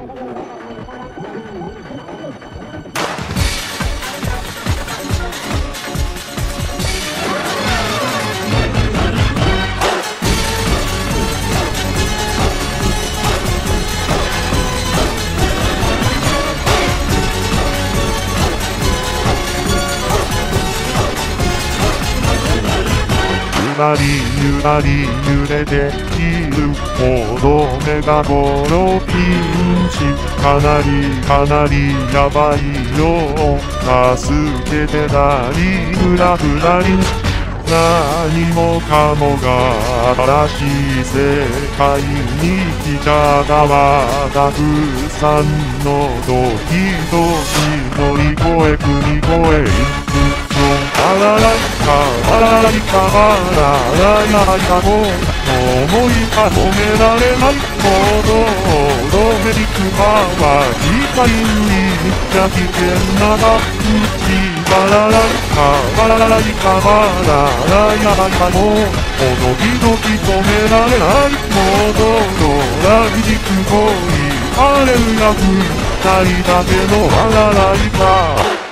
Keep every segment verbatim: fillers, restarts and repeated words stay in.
ゆらりゆらり揺れているほど目がゴロピンチ、かなりかなりやばいよ、助けてなりふらふらり、何もかもが新しい世界に来ちゃがわたくさんのドキドキ乗り越え踏み越えいくの、あららいかあららいかあららいかも思いが止められないほどロメリクパワー機械にや危険なが道、バラライカバラライカバラライカもドキドキ止められないもどろライジクボーイハレルヤフ二人だけのバラライカ、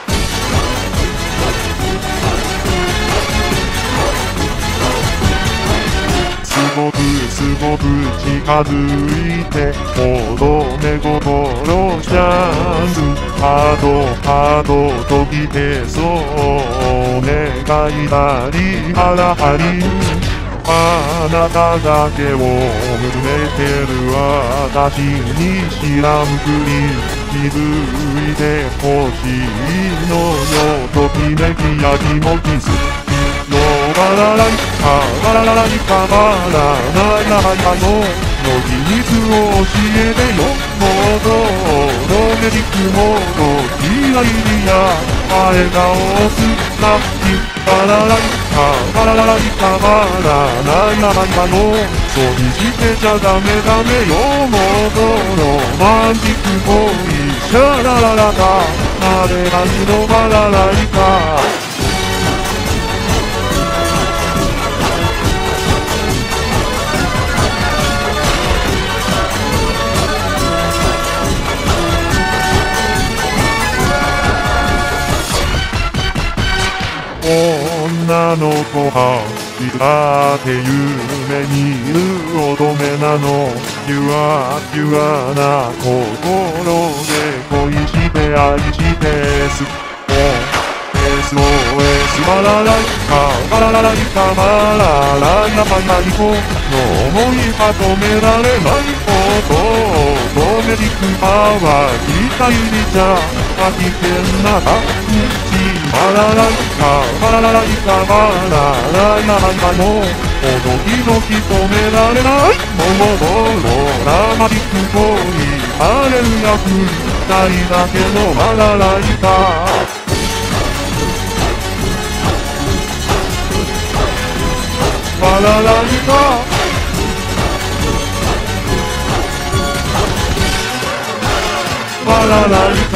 すごくすごく近づいてほどめ心チャンス、ハードハードときてそう願いなりあらはり、あなただけを見つめてる私に知らんぷり気づいてほしいのよ、ときめきやきもきすバラライカバラライカバラライライカのの秘密を教えてよ、モードロメリックモードキライリア笑顔をすなきバラライカバラライカバラライライカのそうにしてちゃダメダメよ、モードロマンティックボーイシャラララカあれがしのバラライカ、女の子はいたって夢にいる乙女なの、ピュアピュアな心で恋して愛してすお エスオーエス バラライカバラライカバラライカバライコの思いが止められないことロメリックパワー機械にじゃ危険な感じ、バラライカバラライカバラライカのドキドキ止められないももどろラマティックボーイハレルヤフ二人だけのバラライカ、バラライカバラライカ